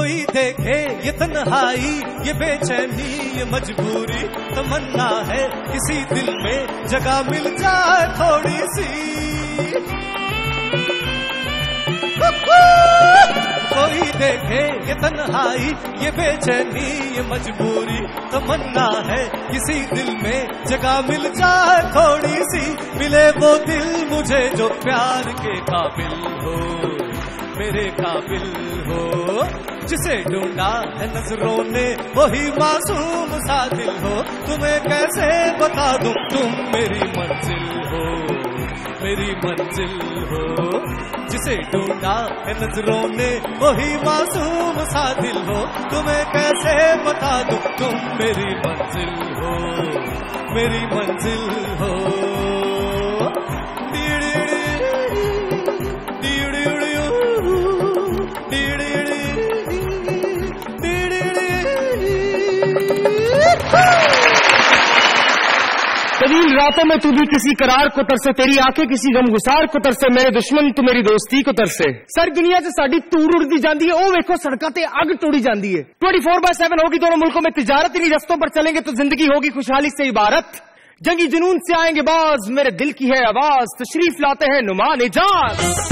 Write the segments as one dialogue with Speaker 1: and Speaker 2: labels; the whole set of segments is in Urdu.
Speaker 1: कोई देखे ये तन्हाई, ये बेचैनी, ये मजबूरी, तमन्ना है किसी दिल में जगह मिल जाए थोड़ी सी। कोई देखे ये तन्हाई, ये बेचैनी, ये मजबूरी, तमन्ना है किसी दिल में जगह मिल जाए थोड़ी सी। मिले वो दिल मुझे जो प्यार के काबिल हो, मेरे काबिल हो, जिसे ढूंढा है नजरों ने वही मासूम सा दिल हो। तुम्हें कैसे बता दूं तुम मेरी मंजिल हो, मेरी मंजिल हो, जिसे ढूंढा है नजरों ने वही मासूम सा दिल हो। तुम्हें कैसे बता दूं तुम मेरी मंजिल हो, मेरी मंजिल हो।
Speaker 2: तवील रातों में तू भी किसी करार को तरसे, तेरी आंखें किसी गमगुसार को तरसे, मेरे दुश्मन तू मेरी दोस्ती को तरसे। सारी दुनिया से साड़ी तूर उड़ती जाती है, ओ वेखो सड़कों ते अग तोड़ी जाती है। 24/7 होगी दोनों मुल्कों में तिजारत, इन्हीं रस्तों पर चलेंगे तो जिंदगी होगी खुशहाली से इबारत। जंगी जुनून से आएंगे बाज, मेरे दिल की है आवाज, तशरीफ लाते हैं नुमान एजाज।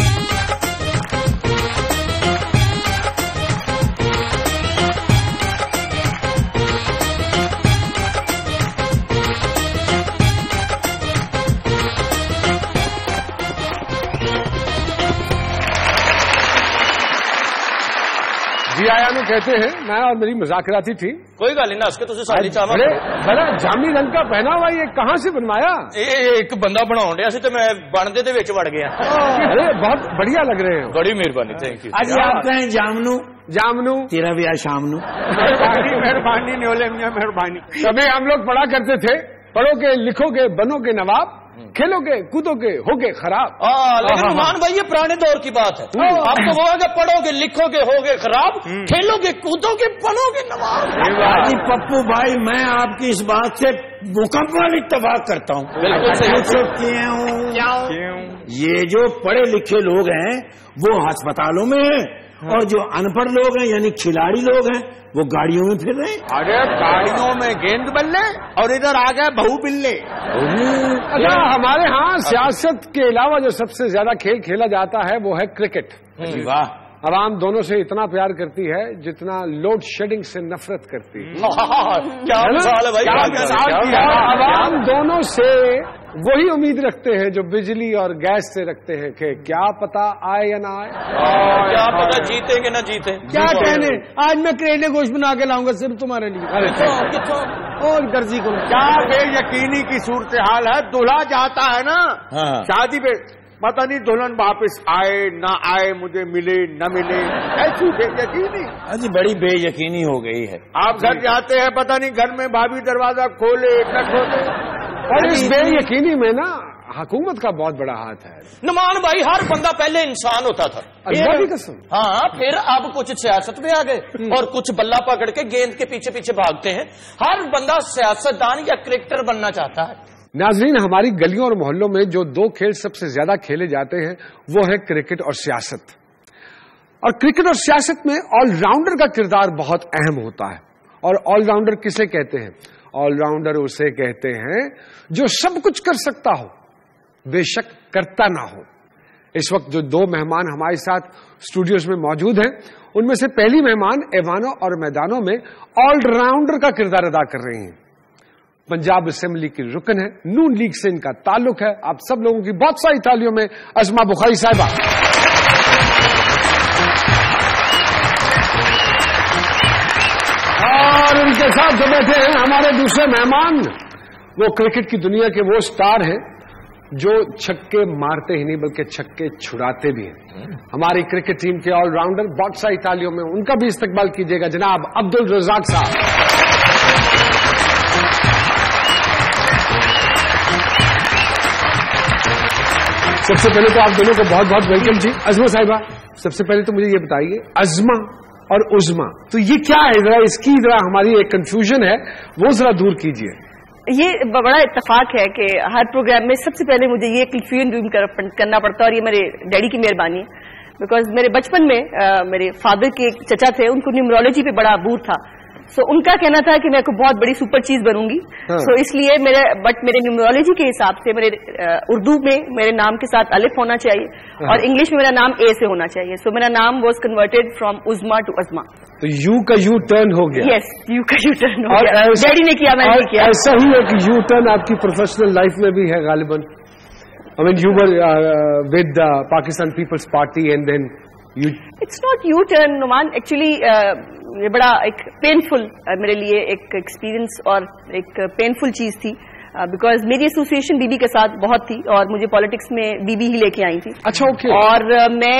Speaker 3: जी आया में कहते हैं मैं और मेरी मजाक रात थी।
Speaker 4: कोई गल नहीं ना, उसके तुझे साड़ी चावा।
Speaker 3: अरे बड़ा जामी रंग का पहना हुआ, ये कहाँ से बनवाया?
Speaker 4: एक बंदा बनाउन दिया सी ते मैं बनदे दे विच वड़ गया।
Speaker 3: अरे बहुत बढ़िया लग रहे हो।
Speaker 4: बड़ी मेहरबानी, थैंक यू।
Speaker 5: आज आप हैं जामनू,
Speaker 3: जामनू
Speaker 5: तेरा भी आज शाम नू।
Speaker 3: मेहरबानी न्योले मियां मेहरबानी। तभी हम लोग पढ़ा करते थे, पढ़ोगे लिखोगे बनोगे नवाब, खेलोगे कूदोगे होगे खराब।
Speaker 4: लेकिन नुमान भाई ये पुराने दौर की बात है। आप तो वो है पढ़ोगे लिखोगे होगे खराब, खेलोगे कूदोगे बनोगे नवाब।
Speaker 5: जी पप्पू भाई मैं आपकी इस बात से मुकम्मल इत्तेफाक करता हूँ।
Speaker 4: बिल्कुल सही।
Speaker 5: क्यों? ये जो पढ़े लिखे लोग हैं वो अस्पतालों में हैं, और जो अनपढ़ लोग हैं यानी खिलाड़ी लोग हैं वो गाड़ियों में फिर रहे हैं।
Speaker 3: अरे गाड़ियों में गेंद बल्ले और इधर आ गए बहू बिल्ले। अच्छा हमारे यहाँ सियासत के अलावा जो सबसे ज्यादा खेल खेला जाता है वो है क्रिकेट।
Speaker 5: वाह,
Speaker 3: आवाम दोनों से इतना प्यार करती है जितना लोड शेडिंग से नफरत करती है।
Speaker 4: क्या मिसाल है भाई।
Speaker 3: आवाम दोनों से वही उम्मीद रखते हैं जो बिजली और गैस से रखते हैं कि क्या पता आए या ना आए,
Speaker 4: क्या पता जीते कि ना जीते।
Speaker 2: क्या कहने, आज मैं करेले गोश्त बना के लाऊंगा सिर्फ तुम्हारे लिए। और गर्जी को
Speaker 3: क्या बेयकीनी की सूरत हाल है। दूल्हा जाता है ना शादी पे, पता नहीं दुल्हन वापस आए ना आए, मुझे मिले न मिले, ऐसी बेयकीनी।
Speaker 5: अजी बड़ी बेयकीनी हो गई है।
Speaker 3: आप घर जाते हैं पता नहीं घर में भाभी दरवाजा खोले न खोले, और इस बेयकीनी में ना हुकूमत का बहुत बड़ा हाथ है।
Speaker 4: नुमान भाई हर बंदा पहले इंसान होता था।
Speaker 3: अल्लाह की कसम।
Speaker 4: हाँ, फिर अब कुछ सियासत में आ गए और कुछ बल्ला पकड़ के गेंद के पीछे पीछे भागते हैं। हर बंदा सियासतदान या क्रिकेटर बनना चाहता है।
Speaker 3: नाजरीन, हमारी गलियों और मोहल्लों में जो दो खेल सबसे ज्यादा खेले जाते हैं वो है क्रिकेट और सियासत। और क्रिकेट और सियासत में ऑलराउंडर का किरदार बहुत अहम होता है। और ऑलराउंडर किसे कहते हैं? ऑलराउंडर उसे कहते हैं जो सब कुछ कर सकता हो बेशक करता ना हो। इस वक्त जो दो मेहमान हमारे साथ स्टूडियोज में मौजूद हैं, उनमें से पहली मेहमान ऐवानों और मैदानों में ऑलराउंडर का किरदार अदा कर रही हैं। पंजाब असेंबली की रुकन है, नून लीग से इनका ताल्लुक है। आप सब लोगों की बहुत सारी तालियों में अज़मा बुखारी साहिबा। और उनके साथ जो बैठे हैं हमारे दूसरे मेहमान, वो क्रिकेट की दुनिया के वो स्टार हैं जो छक्के मारते ही नहीं बल्कि छक्के छुड़ाते भी हैं। हमारी क्रिकेट टीम के ऑलराउंडर, बहुत सारी तालियों में उनका भी इस्तकबाल कीजिएगा जनाब अब्दुल रज़ाक साहब। सबसे पहले तो आप दोनों को बहुत बहुत वेलकम जी। अज़मा साहिबा, सबसे पहले तो मुझे ये बताइए, अज़मा और उज़मा तो ये क्या है? जरा इसकी जरा हमारी एक कंफ्यूजन है, वो जरा दूर कीजिए।
Speaker 6: ये बड़ा इत्तेफाक है कि हर प्रोग्राम में सबसे पहले मुझे ये क्लिफियन रूम करना पड़ता है, और ये मेरे डैडी की मेहरबानी है। بیکاز میرے بچپن میں میرے فادر کے ایک چچا تھے, ان کو نیومرولوجی پہ بڑا عبور تھا. سو ان کا کہنا تھا کہ میں کوئی بہت بڑی سپر چیز بنوں گی. سو اس لیے میرے نیومرولوجی کے حساب سے میرے اردو میں میرے نام کے ساتھ الف ہونا چاہیے اور انگلش میں میرا نام اے سے ہونا چاہیے. سو میرا نام was converted from Asma to Asma.
Speaker 3: تو یو کا یو ٹرن ہو گیا.
Speaker 6: یس, یو کا یو ٹرن ہو گیا. ڈیڈی نے کیا, میں نے کیا.
Speaker 3: ایسا ہی ہے کہ یو ٹرن آپ کی پروفیشنل لائف میں بھی ہے غالباً. I mean, you were with Pakistan People's Party and then you... It's
Speaker 6: not U-turn, Nauman. Actually, یہ بڑا ایک پینفل میرے لیے ایک ایکسپیرینس اور ایک پینفل چیز تھی, بیکاز میری ایسوسیشن بی بی کے ساتھ بہت تھی اور مجھے پالیٹکس میں بی بی ہی لے کے آئی تھی.
Speaker 3: اچھا, اوکے.
Speaker 6: اور میں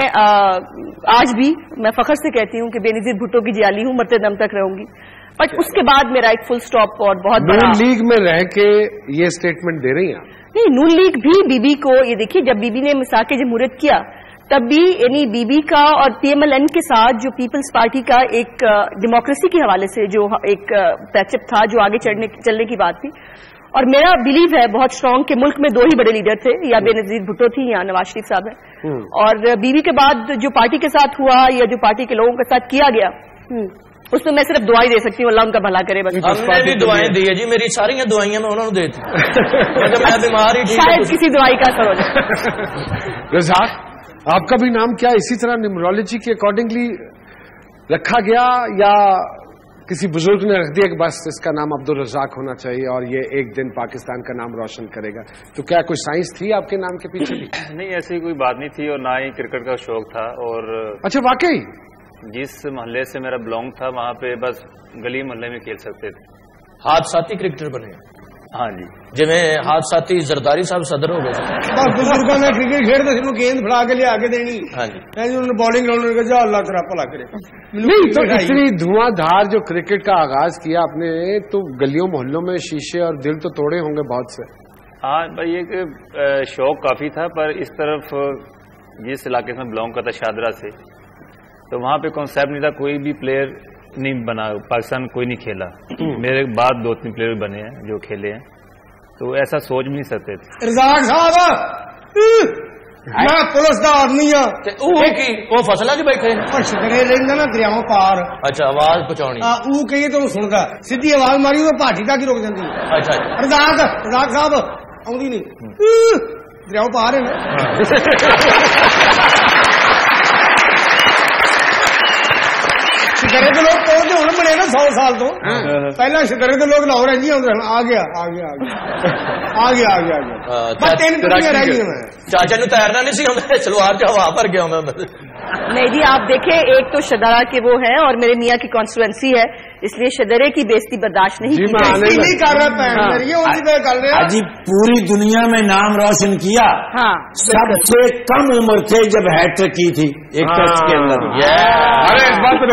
Speaker 6: آج بھی میں فخر سے کہتی ہوں کہ بے نظیر بھٹو کی جیالی ہوں, مرتے دم تک رہوں گی. بٹ اس کے بعد میرا ایک فل سٹاپ اور بہت بڑا
Speaker 3: نون لیگ میں رہ کے یہ اسٹیٹمنٹ دے رہی ہیں.
Speaker 6: نہیں, نون لیگ بھی بی بی کو, یہ دیکھیے جب بی بی نے میثاق جمہوریت کیا تب بھی یعنی بی بی کا اور پی ایم ایل این کے ساتھ جو پیپلز پارٹی کا ایک ڈیموکریسی کے حوالے سے جو ایک پیچ اپ تھا, جو آگے چلنے کی بات تھی. اور میرا بلیو ہے بہت اسٹرانگ کہ ملک میں دو ہی بڑے لیڈر تھے, یا بے نظیر بھٹو تھی یا نواز شریف صاحب ہیں. اور بی بی کے بعد جو پارٹی کے ساتھ ہوا یا جو پارٹی کے لوگوں کے ساتھ کیا گیا, اس میں میں صرف دعائیں دے سکتی ہوں, اللہ ان کا بھلا کرے. بس
Speaker 4: ہم نے بھی دعائیں دی ہے جی, میری ساری دعائیں میں انہوں نے دی تھی, میں بیمار ہی
Speaker 6: شاید کسی دعائی کا اثر ہو جائے.
Speaker 3: رزاق, آپ کا بھی نام کیا اسی طرح نیومرولوجی کے اکارڈنگلی رکھا گیا یا کسی بزرگ نے رکھ دیا کہ بس اس کا نام عبدالرزاق ہونا چاہیے اور یہ ایک دن پاکستان کا نام روشن کرے گا؟ تو کیا کوئی سائنس تھی آپ کے نام کے پیچھے بھی؟
Speaker 7: نہیں, ایسی کوئی بات نہیں تھی, اور نہ ہی کرکٹ کا شوق تھا. اور
Speaker 3: اچھا, واقعی
Speaker 7: جس محلے سے میرا بلونگ تھا وہاں پہ بس گلی محلے میں کھیل سکتے تھے.
Speaker 4: حادثاتی کرکٹر بنے.
Speaker 7: ہاں جی,
Speaker 4: جی حادثاتی زرداری صاحب صدر ہو گئے.
Speaker 2: بزرگوں نے کرکٹ کھیلتے تھے, گیند پھڑا کے لیا کے دینی.
Speaker 4: ہاں جی,
Speaker 2: انہوں نے بالنگ لاؤنڈ کر جا اللہ تیرا بھلا کرے.
Speaker 3: نہیں تو اتنی دھواں دھار جو کرکٹ کا آغاز کیا آپ نے, تو گلیوں محلوں میں شیشے اور دل تو توڑے ہوں گے بہت سے.
Speaker 7: ہاں بھائی, ایک شوق کافی تھا, پر اس طرف جس علاقے سے میں بلونگ کرتا شادرہ سے, تو وہاں پہ کانسیپٹ نہیں تھا, کوئی بھی پلیئر نہیں بنا, پاکستان کوئی نہیں کھیلا. میرے بعد 2-3 پلیئر بنے ہیں جو کھیلے ہیں, تو ایسا سوچ بھی نہیں سکتے تھے.
Speaker 2: رزاق صاحب میں پولیس کا آدمی ہوں,
Speaker 4: وہ فصلہ کے بیٹھے
Speaker 2: شکرے رہتا نا دریاؤں پار.
Speaker 4: اچھا, آواز پہنچانی
Speaker 2: وہ کہیے تو سنتا, سیدھی آواز ماری وہ پارٹی تک ہی رک جاتی.
Speaker 4: اچھا,
Speaker 2: رزاق صاحب آؤں نہیں, دریاؤں پار ہے شکرے کے لوگ پہنچے ہونے بنے نا 100 سال تو پہلے شکرے کے لوگ لاہور رہی ہوتے ہیں. آ گیا آ گیا آ گیا آ گیا آ گیا 3 پٹیاں رہ گئی ہیں.
Speaker 4: چاچا نو تیرنا نہیں سی آتا, سلوار چ ہوا بھر گیا.
Speaker 6: نہیں جی, آپ دیکھیں ایک تو شدرا کے وہ ہیں اور میرے میاں کی کانسٹیچوئنسی ہے, اس لیے شدرے کی بےزتی برداشت نہیں کی.
Speaker 5: جی پوری دنیا میں نام روشن کیا.
Speaker 6: ہاں,
Speaker 5: سب سے کم عمر تھے جب ہیٹرک کی تھی ایک ٹیسٹ کے اندر.
Speaker 3: ارے اس بات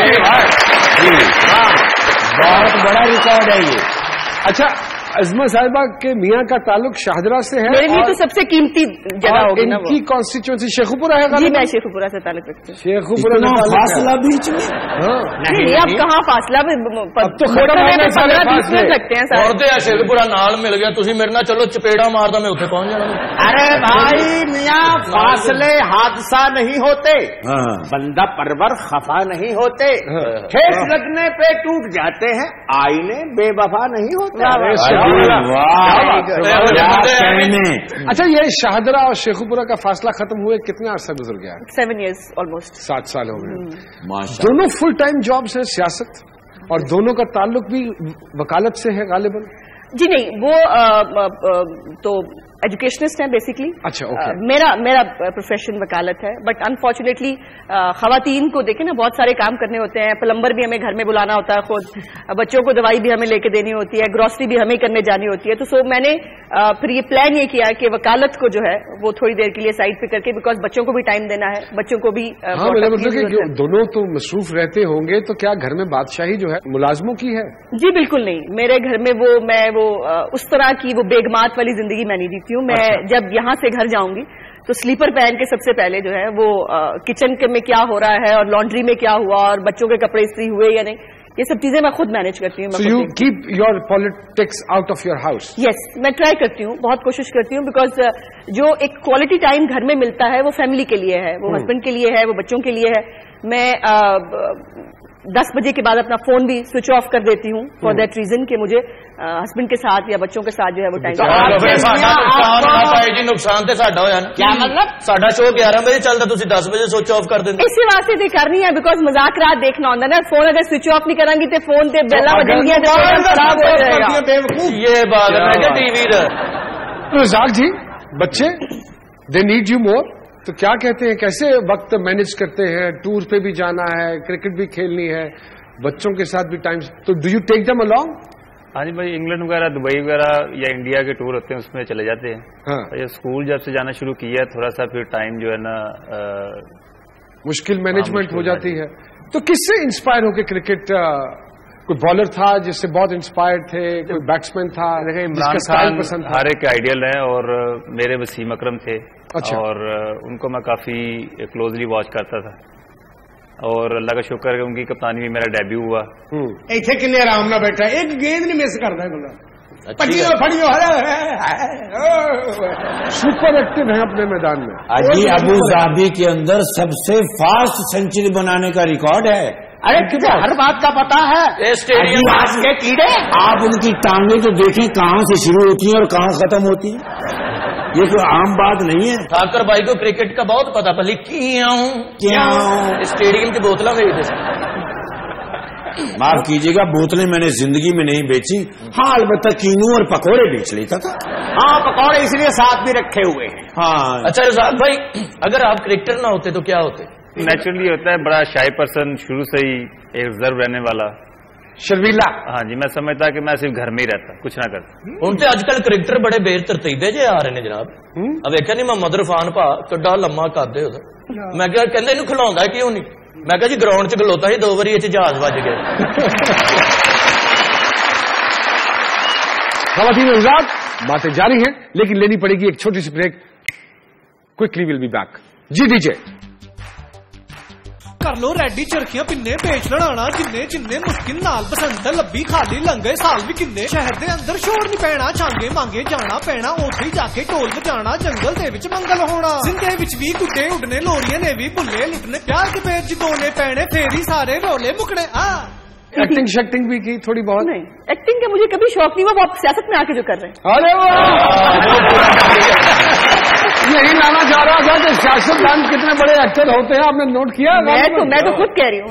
Speaker 5: بہت بڑا ریکارڈ ہے یہ.
Speaker 3: اچھا, عظما صاحبہ کے میاں کا تعلق شاہدرہ سے ہے.
Speaker 6: میرے لیے تو سب سے قیمتی جگہ ہوگی نا.
Speaker 3: ان کی کانسٹیچوئنسی شیخو پورہ ہے.
Speaker 6: جی میں شیخو پورہ سے تعلق رکھتی ہوں.
Speaker 3: شیخو پورہ
Speaker 5: فاصلہ بیچ میں
Speaker 6: نہیں, اب کہاں فاصلہ,
Speaker 3: تو ختم ہونے
Speaker 6: 15-20 منٹ لگتے ہیں سر.
Speaker 4: اور شیخو پورہ نال مل گیا, تھی میرے نال چلو چپیڑا ماردا میں اتنے پہنچ جانا.
Speaker 8: ارے بھائی میاں, فاصلے حادثہ نہیں ہوتے, بندہ پرور خفا نہیں ہوتے, ٹھیس لگنے پہ ٹوٹ جاتے ہیں, آئینے بے وفا نہیں ہوتے.
Speaker 3: اچھا, یہ شاہدرہ اور شیخو پورہ کا فاصلہ ختم ہوئے کتنے عرصہ گزر گیا؟
Speaker 6: 7 years almost.
Speaker 3: 7 سال ہو گئے. دونوں فل ٹائم جابس ہیں سیاست, اور دونوں کا تعلق بھی وکالت سے ہے غالباً.
Speaker 6: جی نہیں, وہ تو ایجوکیشنسٹ ہیں بیسکلی.
Speaker 3: اچھا, اوکے.
Speaker 6: میرا پروفیشن وکالت ہے, بٹ انفارچونیٹلی خواتین کو دیکھیں نا بہت سارے کام کرنے ہوتے ہیں. پلمبر بھی ہمیں گھر میں بلانا ہوتا ہے خود, بچوں کو دوائی بھی ہمیں لے کے دینی ہوتی ہے, گروسری بھی ہمیں کرنے جانی ہوتی ہے. تو میں نے پھر یہ پلان یہ کیا کہ وکالت کو جو ہے وہ تھوڑی دیر کے لیے سائڈ پہ کر کے, بیکاز بچوں کو بھی ٹائم دینا ہے, بچوں کو بھی.
Speaker 3: دونوں تو مصروف رہتے ہوں گے, تو کیا گھر میں بادشاہی جو ہے ملازموں کی ہے؟ جی
Speaker 6: بالکل نہیں, میرے گھر میں میں اس طرح کی وہ بیگمات والی زندگی میں نہیں جیتی ہوں. میں جب یہاں سے گھر جاؤں گی تو سلیپر پہن کے سب سے پہلے جو ہے وہ کچن میں کیا ہو رہا ہے اور لانڈری میں کیا ہوا اور بچوں کے کپڑے استری ہوئے یا نہیں, یہ سب چیزیں میں خود مینج کرتی ہوں.
Speaker 3: So you keep your politics out of your house?
Speaker 6: Yes, میں ٹرائی کرتی ہوں, بہت کوشش کرتی ہوں, بیکاز جو ایک کوالٹی ٹائم گھر میں ملتا ہے وہ فیملی کے لیے ہے, وہ ہسبینڈ کے لیے ہے, وہ بچوں کے لیے ہے. میں 10 بجے کے بعد اپنا فون بھی سوئچ آف کر دیتی ہوں فار دیٹ ریزن کہ مجھے ہسبینڈ کے ساتھ یا بچوں کے ساتھ جو ہے وہ ٹائم.
Speaker 4: نقصان تو ساڈا ہوا نا, کیا مطلب ساڈا شو 11 بجے چلتا, تھی 10 بجے سوئچ آف کر دیں.
Speaker 6: اسی واسطے تو کرنی ہے بیکاز مذاق رات دیکھنا ہوتا ہے نا. فون اگر سوئچ آف نہیں کریں گی تو فون سے بیلا بجن گیا خراب ہو جائے گا.
Speaker 4: یہ بات ہے ٹی وی
Speaker 3: رزاق جی, بچے دے نیڈ یو مور, تو کیا کہتے ہیں, کیسے وقت مینج کرتے ہیں؟ ٹور پہ بھی جانا ہے, کرکٹ بھی کھیلنی ہے, بچوں کے ساتھ بھی ٹائم, تو ڈو یو ٹیک دم along؟
Speaker 7: ہاں جی بھائی, انگلینڈ وغیرہ, دبئی وغیرہ یا انڈیا کے ٹور ہوتے ہیں اس میں چلے جاتے ہیں. یہ اسکول جب سے جانا شروع کیا ہے تھوڑا سا پھر ٹائم جو ہے نا
Speaker 3: مشکل مینجمنٹ ہو جاتی ہے. تو کس سے انسپائر ہو کے کرکٹ, کوئی بالر تھا جس سے بہت انسپائر تھے, کوئی بیٹسمین تھا؟
Speaker 7: عمران خان ہر ایک آئیڈیل ہے, اور میرے وسیم اکرم تھے.
Speaker 3: اچھا.
Speaker 7: اور ان کو میں کافی کلوزلی واچ کرتا تھا, اور اللہ کا شکر ہے ان کی کپتانی میں میرا ڈیبیو ہوا.
Speaker 2: ایتھے کنے آرام نہ بیٹھا, ایک گیند نہیں مس کرتا ہے بندہ.
Speaker 3: سپر ایکٹیو ہے اپنے میدان میں.
Speaker 5: اجی ابو ظبی کے اندر سب سے فاسٹ سینچری بنانے کا ریکارڈ ہے.
Speaker 8: ارے تجھے ہر بات کا پتا ہے.
Speaker 5: آج کے کیڑے آپ ان کی ٹانگیں تو دیکھیں کہاں سے شروع ہوتی ہیں اور کہاں ختم ہوتی ہیں, یہ کوئی عام بات نہیں ہے.
Speaker 4: ٹھاکر بھائی کو کرکٹ کا بہت پتا, پہلے کیا اسٹیڈیم کی بوتلیں خریدے.
Speaker 5: معاف کیجیے گا, بوتلیں میں نے زندگی میں نہیں بیچی. ہاں البتہ کینو اور پکوڑے بیچ لیتا تھا.
Speaker 8: ہاں پکوڑے اس لیے ساتھ بھی رکھے ہوئے ہیں.
Speaker 5: ہاں
Speaker 4: اچھا رزاق بھائی, اگر آپ کرکٹر نہ ہوتے تو کیا ہوتے؟
Speaker 7: نیچرلی ہوتا ہے بڑا شائی پرسن, شروع سے ہی ایک ریزرو رہنے والا,
Speaker 3: شرمیلا.
Speaker 7: ہاں جی, میں سمجھتا کہ میں صرف گھر میں ہی رہتا, کچھ نہ کرتا.
Speaker 4: ان سے اج کل کرکٹر بڑے بے ترتیبے جے آ رہے ہیں جناب. اب ویکیا نہیں محمد عرفان پا کڈا لما کردے ہوتا, میں کہا کہندے اینو کھلاوندا کیوں نہیں؟ میں کہا جی گراؤنڈ چ کھلوتا ہی 2 باری جہاز وج گیا.
Speaker 3: خواتین حضرات, باتیں جاری ہیں لیکن لینی پڑے گی ایک چھوٹی سی break. Quickly will be back. جی ڈی جے
Speaker 1: کر لو ریڈی چرخیاں پنے بیچ لڑانا جننے جننے مشکل نال پسند لبی خالی لنگے سال بھی کنے. شہر دے اندر شور نہیں پینا, چھانگے مانگے جانا پینا, اوتھے جا کے ٹول بجانا, جنگل دے وچ منگل ہونا. زندے وچ بھی گڈے اڈنے, لوریاں نے بھی بھلے لٹنے, پیار کے پیٹ جتونے پینے, پھیری سارے رولے مکنے.
Speaker 3: ایکٹنگ شیکٹنگ بھی کی تھوڑی بہت؟
Speaker 6: نہیں, ایکٹنگ کا مجھے کبھی شوق نہیں ہوا, وہ آپ سیاست میں آ کے جو کر رہے ہیں.
Speaker 3: ارے یہی لانا چاہ رہا تھا کہ سیاست دان کتنے بڑے ایکٹر ہوتے ہیں, آپ نے نوٹ کیا؟
Speaker 6: میں تو خود کہہ رہی ہوں.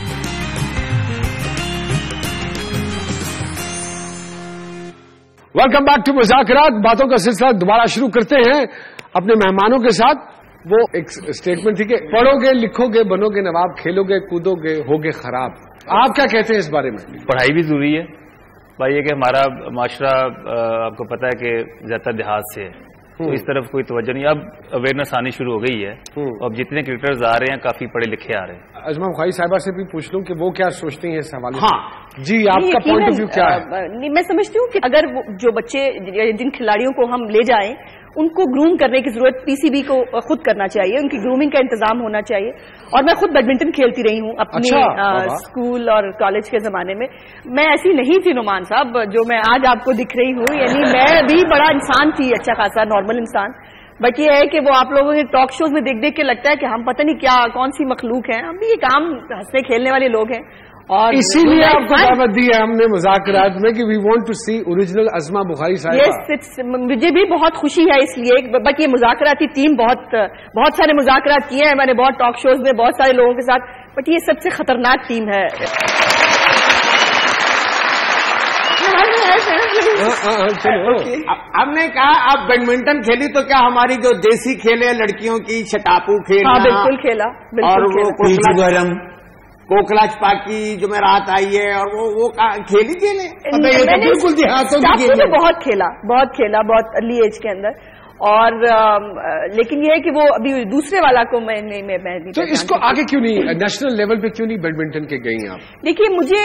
Speaker 3: ویلکم بیک ٹو مذاق رات. باتوں کا سلسلہ دوبارہ شروع کرتے ہیں اپنے مہمانوں کے ساتھ. وہ ایک اسٹیٹمنٹ تھی کہ پڑھو گے, لکھو گے, بنو گے نواب, کھیلو گے, کودو گے, ہوگے خراب. آپ کیا کہتے ہیں اس بارے میں؟
Speaker 7: پڑھائی بھی ضروری ہے بھائی, یہ کہ ہمارا معاشرہ آپ کو پتا ہے کہ زیادہ دیہات سے ہے, تو اس طرف کوئی توجہ نہیں. اب اویئرنیس آنی شروع ہو گئی ہے, اب جتنے کرکٹرز آ رہے ہیں کافی پڑھے لکھے آ رہے ہیں.
Speaker 3: ازما بخاری صاحبہ سے بھی پوچھ لوں کہ وہ کیا سوچتی ہیں اس حوالے سے. ہاں جی, آپ کا پوائنٹ آف ویو کیا ہے؟
Speaker 6: میں سمجھتی ہوں کہ اگر جو بچے, جن کھلاڑیوں کو ہم لے جائیں, ان کو گروم کرنے کی ضرورت پی سی بی کو خود کرنا چاہیے, ان کی گرومنگ کا انتظام ہونا چاہیے. اور میں خود بیڈمنٹن کھیلتی رہی ہوں اپنے اسکول اور کالج کے زمانے میں. میں ایسی نہیں تھی نعمان صاحب جو میں آج آپ کو دکھ رہی ہوں, یعنی میں بھی بڑا انسان تھی, اچھا خاصا نارمل انسان. بٹ یہ ہے کہ وہ آپ لوگوں کے ٹاک شوز میں دیکھ دیکھ کے لگتا ہے کہ ہم پتہ نہیں کیا کون سی مخلوق ہیں. ہم بھی یہ کام ہنسنے کھیلنے والے لوگ ہیں, اور
Speaker 3: اسی لیے آپ کو دعوت دی ہے ہم نے مذاق رات میں کہ we want to see original Asma Bukhari صاحب.
Speaker 6: مجھے بھی بہت خوشی ہے اس لیے. بٹ یہ مذاکراتی ٹیم بہت سارے مذاکرات کیے ہیں میں نے, بہت ٹاک شوز میں بہت سارے لوگوں کے ساتھ, بٹ یہ سب سے خطرناک ٹیم ہے.
Speaker 8: ہم نے کہا آپ بیڈمنٹن کھیلی تو کیا ہماری جو دیسی کھیل ہے لڑکیوں کی, شٹاپو کھیلنا,
Speaker 6: بالکل کھیلا,
Speaker 8: اور وہ کوکلا چپاکی جو میں رات آئی ہے, اور وہ کھیلی کھیلے.
Speaker 6: بالکل بہت کھیلا, بہت ارلی ایج کے اندر. اور لیکن یہ ہے کہ وہ ابھی دوسرے والا کو میں
Speaker 3: تو اس کو آگے کیوں نہیں, نیشنل لیول پہ کیوں نہیں بیڈمنٹن کے گئی آپ؟
Speaker 6: دیکھیے مجھے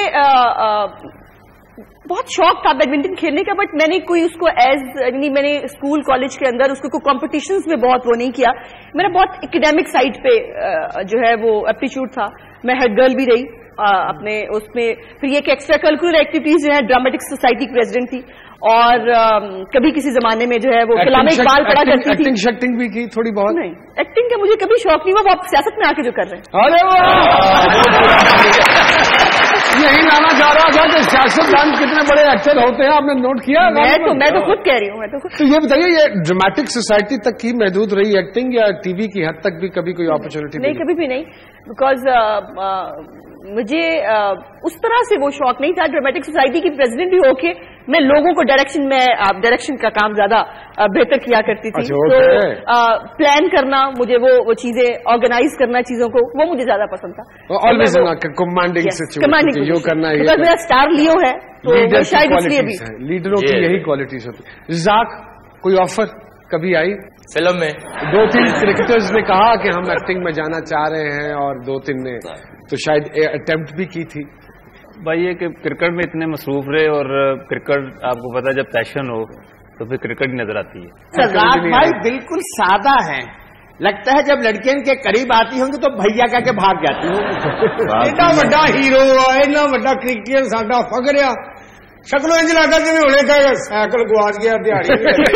Speaker 6: بہت شوق تھا بیڈمنٹن کھیلنے کا, بٹ میں نے کوئی اس کو یعنی میں نے اسکول کالج کے اندر اس کو کوئی کمپٹیشنز میں بہت وہ نہیں کیا. میرا بہت اکیڈیمک سائڈ پہ جو ہے وہ ایپٹیچیوڈ تھا. میں ہیڈ گرل بھی رہی, اپنے اس میں پھر یہ کہ ایکسٹرا کریکولر ایکٹیویٹیز جو ہے ڈرامٹک سوسائٹی کی پریزیڈنٹ تھی اور کبھی کسی زمانے میں جو ہے وہ کلام اقبال پڑھا کرتی تھی.
Speaker 3: ایکٹنگ شیکٹنگ بھی کی تھوڑی بہت؟
Speaker 6: نہیں, ایکٹنگ کا مجھے کبھی شوق نہیں ہوا. وہ آپ سیاست میں آ کے جو کر رہے ہیں.
Speaker 3: ارے یہی لانا چاہ رہا تھا کہ سیاستدان کتنے بڑے ایکٹر ہوتے ہیں, آپ نے نوٹ کیا؟
Speaker 6: میں تو خود کہہ رہی ہوں.
Speaker 3: تو یہ بتائیے, یہ ڈرامٹک سوسائٹی تک کی محدود رہی ایکٹنگ یا ٹی وی کی حد تک بھی کبھی کوئی اپرچونٹی؟
Speaker 6: نہیں, کبھی بھی نہیں. بیکاز مجھے اس طرح سے وہ شوق نہیں تھا. ڈرامٹک سوسائٹی کی پریزیڈنٹ بھی ہو کے میں لوگوں کو ڈائریکشن کا کام زیادہ بہتر کیا کرتی تھی. تو پلان کرنا, مجھے وہ چیزیں آرگنائز کرنا چیزوں کو, وہ مجھے زیادہ پسند تھا. میرا اسٹار لیو ہے تو شاید اس لیے بھی
Speaker 3: لیڈروں کی یہی کوالٹیز ہوتی. رزاق, کوئی آفر کبھی آئی
Speaker 4: فلم میں؟
Speaker 3: 2-3 کرکٹرز نے کہا کہ ہم ایکٹنگ میں جانا چاہ رہے ہیں اور 2-3 نے تو شاید اٹیمپٹ بھی کی تھی.
Speaker 7: بھائی یہ کہ کرکٹ میں اتنے مصروف رہے, اور کرکٹ آپ کو پتا جب پیشن ہو تو پھر کرکٹ ہی نظر آتی ہے.
Speaker 8: رات بھائی بالکل سادہ ہیں, لگتا ہے جب لڑکے ان کے قریب آتی ہوں گی تو بھیا کہہ کے بھاگ جاتی ہوں.
Speaker 2: ایڈا وڈا ہیرو ایڈا وڈا کرکٹر ساڈا فخر, شکلوں انج لگتا جی ہونے کا سائیکل گواچ گیا دیہڑی.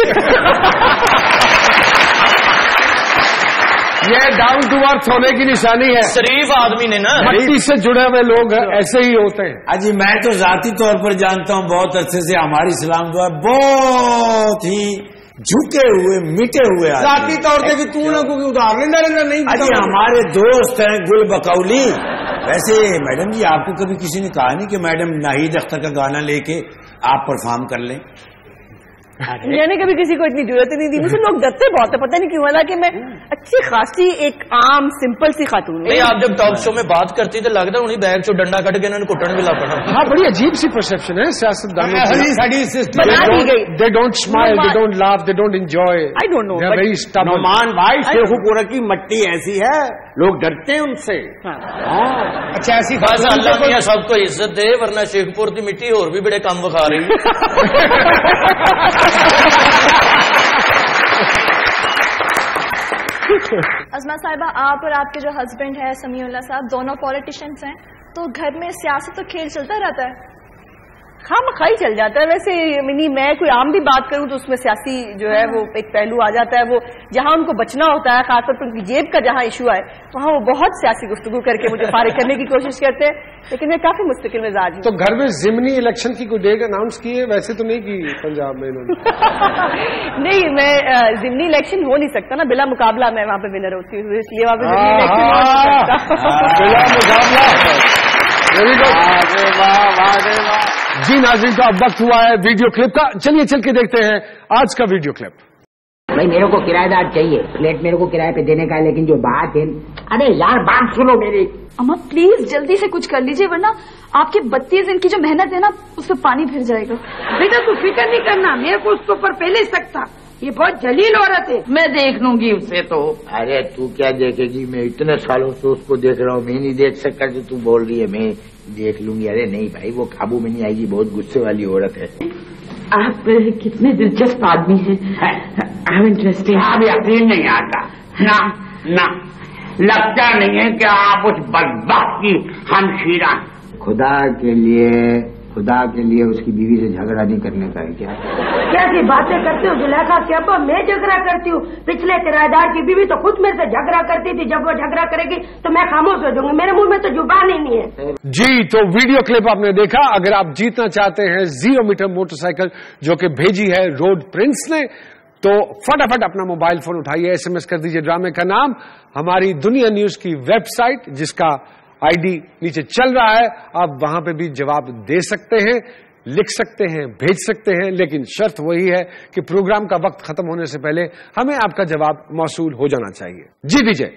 Speaker 3: یہ ڈاؤن ٹو ارتھ ہونے کی نشانی ہے.
Speaker 4: شریف آدمی نے نا,
Speaker 3: مٹی سے جڑے ہوئے لوگ ایسے ہی ہوتے ہیں.
Speaker 5: جی میں تو ذاتی طور پر جانتا ہوں بہت اچھے سے, ہماری اسلام دعا بہت ہی جھکے ہوئے مٹے ہوئے.
Speaker 2: ذاتی طور سے کہ تو نہ کوئی ادھار لینا نہیں.
Speaker 5: جی ہمارے دوست ہیں گل بقولی. ویسے میڈم جی آپ کو کبھی کسی نے کہا نہیں کہ میڈم ناہید اختر کا گانا لے کے آپ پرفارم کر لیں؟
Speaker 6: میں نے کبھی کسی کو اتنی ضرورت نہیں دی. مجھے لوگ ڈرتے بہت ہے, پتہ نہیں کیوں, حالانکہ میں اچھی خاصی ایک عام سمپل سی خاتون ہوں.
Speaker 4: نہیں, آپ جب ٹاک شو میں بات کرتی تو لگتا ہے انہیں بیگ چو ڈنڈا کٹ کے انہوں نے کٹن بھی لا پڑا.
Speaker 3: ہاں, بڑی عجیب سی پرسپشن ہے سیاست دانوں کی. They don't smile, they don't laugh, they don't enjoy.
Speaker 6: I don't know.
Speaker 8: Noman بھائی شیخو پورہ کی مٹی ایسی ہے, لوگ ڈرتے ہیں ان سے.
Speaker 2: اچھا ایسی
Speaker 4: بس اللہ میاں سب کو عزت دے, ورنہ شیخ پور کی مٹی اور بھی بڑے کام بخا رہی.
Speaker 9: ازما صاحبہ, آپ اور آپ کے جو ہسبینڈ ہے سمیع اللہ صاحب, دونوں پولیٹیشنز ہیں, تو گھر میں سیاست تو کھیل چلتا رہتا ہے.
Speaker 6: خام خائی چل جاتا ہے. ویسے میں کوئی عام بھی بات کروں تو اس میں سیاسی جو ہے وہ ایک پہلو آ جاتا ہے. وہ جہاں ان کو بچنا ہوتا ہے, خاص طور پر ان کی جیب کا جہاں ایشو آئے, وہاں وہ بہت سیاسی گفتگو کر کے مجھے فارغ کرنے کی کوشش کرتے ہیں. لیکن میں کافی مستقل مزاج ہوں.
Speaker 3: تو گھر میں ضمنی الیکشن کی کوئی ڈیٹ اناؤنس کی ہے؟ ویسے تو نہیں کی پنجاب میں انہوں نے.
Speaker 6: نہیں, میں ضمنی الیکشن ہو نہیں سکتا نا, بلا مقابلہ میں وہاں پہ ونر ہوتی ہوں, اس لیے وہاں پہ ضمنی الیکشن ہو نہیں سکتا.
Speaker 3: بلا مقابلہ. جی ناظرین, تو اب وقت ہوا ہے ویڈیو کلپ کا. چلیے چل کے دیکھتے ہیں آج کا ویڈیو کلپ.
Speaker 10: بھائی میرے کو کرایہ دار چاہیے, فلیٹ میرے کو کرایہ پہ دینے کا ہے, لیکن جو بات ہے, ارے یار بات سنو میری.
Speaker 9: اما پلیز جلدی سے کچھ کر لیجیے, ورنہ آپ کی 32 دن کی جو محنت ہے نا اس پہ پانی پھر جائے گا.
Speaker 10: بیٹا تو فکر نہیں کرنا, میرے کو اس کے اوپر پہلے سک تھا. یہ بہت جلیل عورت ہے, میں دیکھ لوں گی اسے. تو ارے تو کیا دیکھے گی, میں اتنے سالوں سے اس کو دیکھ رہا ہوں, میں نہیں دیکھ سکتا جو تو بول رہی ہے میں دیکھ لوں گی. ارے نہیں بھائی, وہ قابو میں نہیں آئے گی, بہت غصے والی عورت ہے. آپ کتنے دلچسپ آدمی ہیں. آپ یقین نہیں آتا نہ لگتا نہیں ہے کہ آپ اس بدبخت کی ہمشیرہ. خدا کے لیے اس کی بیوی سے جھگڑا نہیں کرنے کا ہے کیا؟ کیسی باتیں کرتے ہو زلیخا کے ابا, میں جھگڑا کرتی ہوں. پچھلے کرایہ دار کی بیوی تو خود میرے سے جھگڑا کرتی تھی, جب وہ جھگڑا کرے گی تو میں خاموش ہو جاؤں گی, میرے منہ میں تو زبان ہی نہیں ہے.
Speaker 3: جی, تو ویڈیو کلپ آپ نے دیکھا. اگر آپ جیتنا چاہتے ہیں 0 میٹر موٹر سائیکل جو کہ بھیجی ہے روڈ پرنس نے, تو فٹافٹ اپنا موبائل فون اٹھائیے, SMS کر دیجئے ڈرامے کا نام, ہماری دنیا نیوز کی ویب سائٹ جس کا ID نیچے چل رہا ہے, آپ وہاں پہ بھی جواب دے سکتے ہیں, لکھ سکتے ہیں, بھیج سکتے ہیں, لیکن شرط وہی ہے کہ پروگرام کا وقت ختم ہونے سے پہلے ہمیں آپ کا جواب موصول ہو جانا چاہیے. جی دیجیے.